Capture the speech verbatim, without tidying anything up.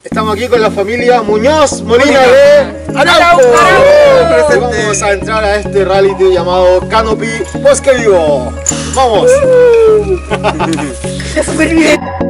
Estamos aquí con la familia Muñoz Molina de Arauco. Y vamos a entrar a este reality llamado Canopy Bosque Vivo. ¡Vamos! Súper bien.